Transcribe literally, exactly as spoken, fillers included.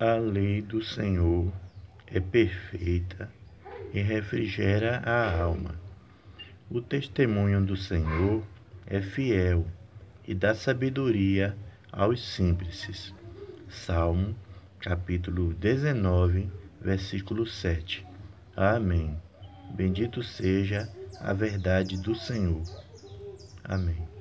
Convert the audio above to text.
A lei do Senhor é perfeita e refrigera a alma. O testemunho do Senhor é fiel e dá sabedoria aos simples. Salmo, capítulo dezenove, versículo sete. Amém. Bendito seja a verdade do Senhor. Amém.